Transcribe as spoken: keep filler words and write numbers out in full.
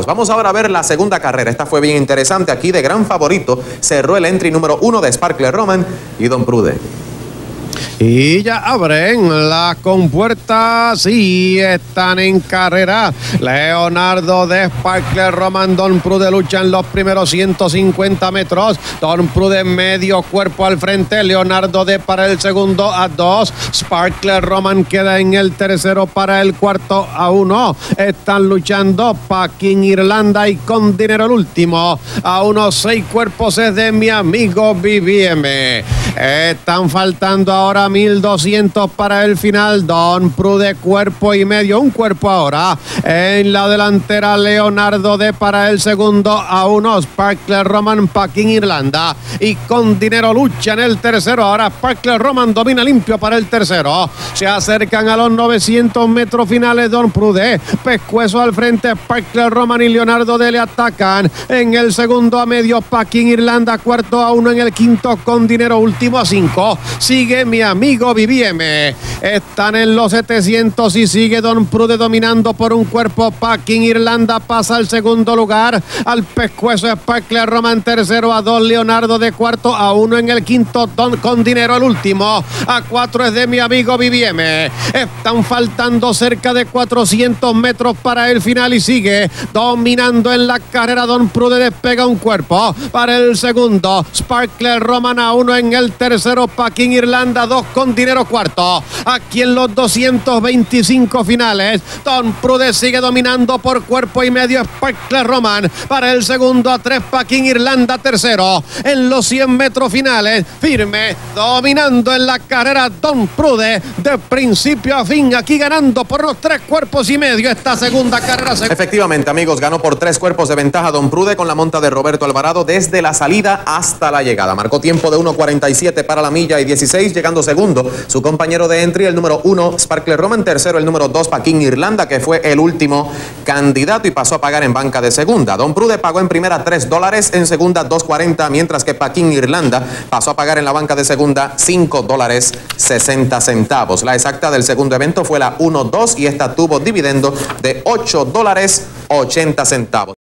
Vamos ahora a ver la segunda carrera. Esta fue bien interesante. Aquí de gran favorito cerró el entry número uno de Sparkler Roman y Don Prude. Y ya abren las compuertas y están en carrera. Leonardo de Sparkler Roman, Don Prude luchan los primeros ciento cincuenta metros. Don Prude medio cuerpo al frente. Leonardo de para el segundo a dos. Sparkler Roman queda en el tercero para el cuarto a uno. Están luchando Packing Irlanda y Con Dinero el último. A unos seis cuerpos es de mi amigo B B M. Están faltando ahora mil doscientos para el final. Don Prude cuerpo y medio, un cuerpo ahora. En la delantera Leonardo de para el segundo a uno. Sparkler Roman, Packing Irlanda y Con Dinero lucha en el tercero. Ahora Sparkler Roman domina limpio para el tercero. Se acercan a los novecientos metros finales. Don Prude, pescuezo al frente. Sparkler Roman y Leonardo de le atacan. En el segundo a medio Packing Irlanda, cuarto a uno. En el quinto Con Dinero último a cinco. Sigue mi amigo B B M. Están en los setecientos y sigue Don Prude dominando por un cuerpo. Packing Irlanda pasa al segundo lugar. Al pescuezo Sparkler Roman tercero a dos. Leonardo de cuarto a uno. En el quinto Don Con Dinero el último. A cuatro es de mi amigo B B M. Están faltando cerca de cuatrocientos metros para el final y sigue dominando en la carrera. Don Prude despega un cuerpo para el segundo. Sparkler Roman a uno. En el tercero Packing Irlanda dos. Con Dinero cuarto. Aquí en los doscientos veinticinco finales, Don Prude sigue dominando por cuerpo y medio. Sparkler Roman para el segundo a tres. Packing Irlanda tercero. En los cien metros finales, firme, dominando en la carrera Don Prude de principio a fin, aquí ganando por los tres cuerpos y medio esta segunda carrera. Efectivamente, amigos, ganó por tres cuerpos de ventaja Don Prude con la monta de Roberto Alvarado desde la salida hasta la llegada. Marcó tiempo de uno cuarenta y siete para la milla y dieciséis, llegando segundo su compañero de entry, el número uno, Sparkler Roman, tercero el número dos, Packing Irlanda, que fue el último candidato y pasó a pagar en banca de segunda. Don Prude pagó en primera tres dólares, en segunda dos cuarenta, mientras que Packing Irlanda pasó a pagar en la banca de segunda cinco dólares sesenta centavos. La exacta del segundo evento fue la uno dos y esta tuvo dividendo de ocho dólares ochenta centavos.